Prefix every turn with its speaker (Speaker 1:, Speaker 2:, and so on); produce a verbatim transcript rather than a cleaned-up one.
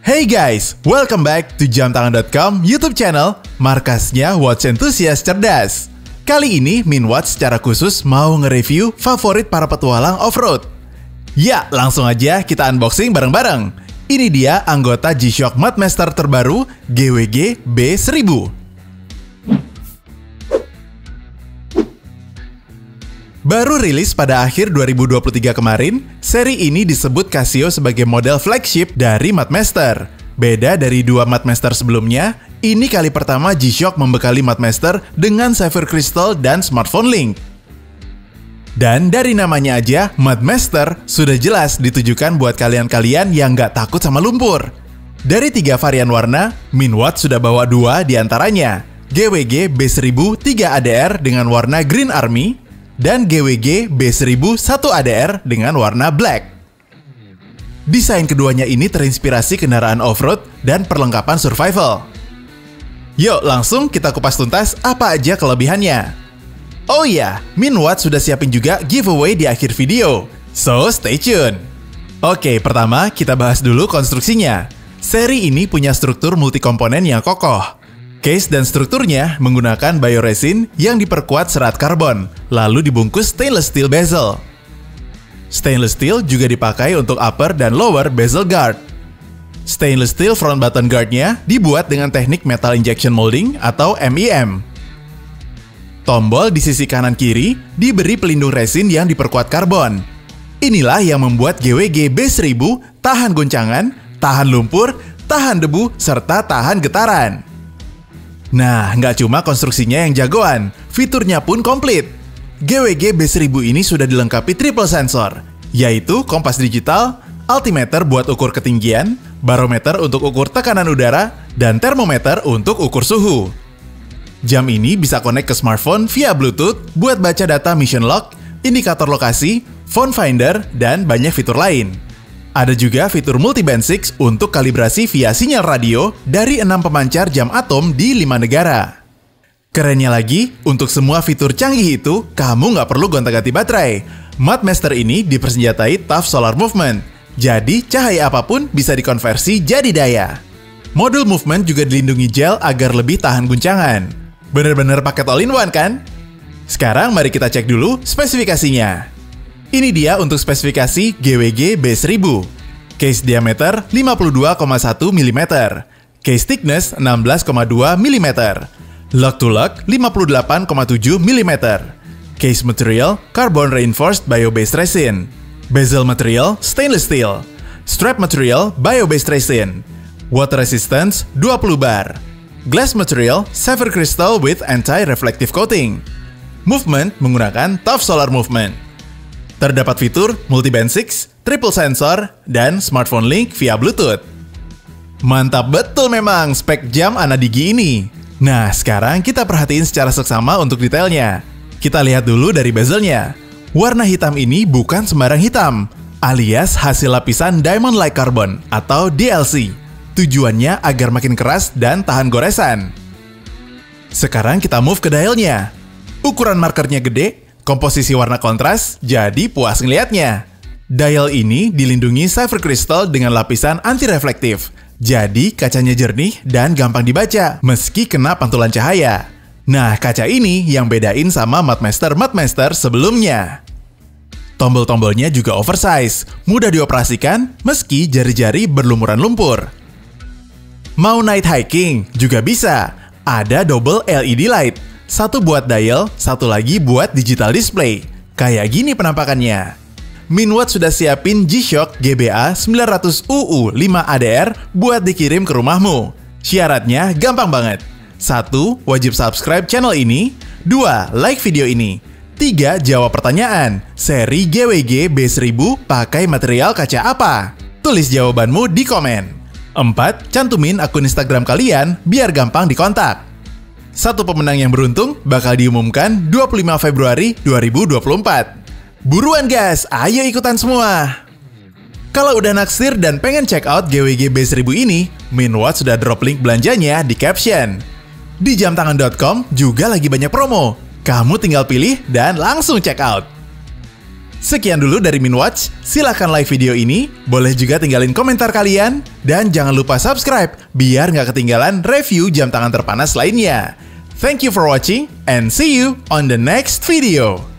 Speaker 1: Hey guys, welcome back to jam tangan dot com YouTube channel, markasnya watch enthusiast cerdas. Kali ini Minwatch secara khusus mau nge-review favorit para petualang off-road. Ya, langsung aja kita unboxing bareng-bareng. Ini dia anggota G-Shock Mudmaster terbaru G W G B seribu. Baru rilis pada akhir dua ribu dua puluh tiga kemarin, seri ini disebut Casio sebagai model flagship dari Mudmaster. Beda dari dua Mudmaster sebelumnya, ini kali pertama G-Shock membekali Mudmaster dengan Sapphire Crystal dan Smartphone Link. Dan dari namanya aja, Mudmaster sudah jelas ditujukan buat kalian-kalian yang nggak takut sama lumpur. Dari tiga varian warna, Minwatch sudah bawa dua diantaranya, G W G B seribu tiga A D R dengan warna Green Army, dan G W G B seribu satu A D R dengan warna Black. Desain keduanya ini terinspirasi kendaraan off-road dan perlengkapan survival. Yuk langsung kita kupas tuntas apa aja kelebihannya. Oh iya, Minwatch sudah siapin juga giveaway di akhir video, so stay tune. Oke, pertama kita bahas dulu konstruksinya. Seri ini punya struktur multikomponen yang kokoh. Case dan strukturnya menggunakan bioresin yang diperkuat serat karbon, lalu dibungkus stainless steel bezel. Stainless steel juga dipakai untuk upper dan lower bezel guard. Stainless steel front button guardnya dibuat dengan teknik metal injection molding atau M I M. Tombol di sisi kanan kiri diberi pelindung resin yang diperkuat karbon. Inilah yang membuat G W G B seribu tahan goncangan, tahan lumpur, tahan debu, serta tahan getaran. Nah, nggak cuma konstruksinya yang jagoan, fiturnya pun komplit. G W G B seribu ini sudah dilengkapi triple sensor, yaitu kompas digital, altimeter buat ukur ketinggian, barometer untuk ukur tekanan udara, dan termometer untuk ukur suhu. Jam ini bisa connect ke smartphone via Bluetooth buat baca data mission log, indikator lokasi, phone finder, dan banyak fitur lain. Ada juga fitur multi-band enam untuk kalibrasi via sinyal radio dari enam pemancar jam atom di lima negara. Kerennya lagi, untuk semua fitur canggih itu, kamu nggak perlu gonta-ganti baterai. Mudmaster ini dipersenjatai Tough Solar Movement, jadi cahaya apapun bisa dikonversi jadi daya. Modul movement juga dilindungi gel agar lebih tahan guncangan. Bener-bener paket all-in-one kan? Sekarang mari kita cek dulu spesifikasinya. Ini dia untuk spesifikasi G W G B seribu. Case diameter lima puluh dua koma satu milimeter, case thickness enam belas koma dua milimeter, lug to lug lima puluh delapan koma tujuh milimeter, case material carbon reinforced bio-based resin, bezel material stainless steel, strap material bio-based resin, water resistance dua puluh bar, glass material Sapphire Crystal with anti-reflective coating. Movement menggunakan Tough Solar Movement. Terdapat fitur multi-band enam, triple sensor, dan smartphone link via Bluetooth. Mantap betul memang spek jam Anadigi ini. Nah, sekarang kita perhatiin secara seksama untuk detailnya. Kita lihat dulu dari bezelnya. Warna hitam ini bukan sembarang hitam, alias hasil lapisan Diamond Like Carbon atau D L C. Tujuannya agar makin keras dan tahan goresan. Sekarang kita move ke dialnya. Ukuran markernya gede, komposisi warna kontras, jadi puas ngeliatnya. Dial ini dilindungi Sapphire Crystal dengan lapisan anti-reflektif, jadi kacanya jernih dan gampang dibaca meski kena pantulan cahaya. Nah, kaca ini yang bedain sama Mudmaster-Mudmaster sebelumnya. Tombol-tombolnya juga oversize, mudah dioperasikan meski jari-jari berlumuran lumpur. Mau night hiking juga bisa. Ada double L E D light. Satu buat dial, satu lagi buat digital display. Kayak gini penampakannya. Minwatch sudah siapin G-Shock G B A sembilan ratus U U lima A D R buat dikirim ke rumahmu. Syaratnya gampang banget. Satu, wajib subscribe channel ini. Dua, like video ini. Tiga, jawab pertanyaan. Seri G W G B seribu pakai material kaca apa? Tulis jawabanmu di komen. Empat, cantumin akun Instagram kalian biar gampang dikontak. Satu pemenang yang beruntung bakal diumumkan dua puluh lima Februari dua ribu dua puluh empat. Buruan guys, ayo ikutan semua! Kalau udah naksir dan pengen check out G W G B seribu ini, Minwatch sudah drop link belanjanya di caption. Di jam tangan dot com juga lagi banyak promo. Kamu tinggal pilih dan langsung check out. Sekian dulu dari Minwatch, silahkan like video ini, boleh juga tinggalin komentar kalian, dan jangan lupa subscribe biar nggak ketinggalan review jam tangan terpanas lainnya. Thank you for watching, and see you on the next video.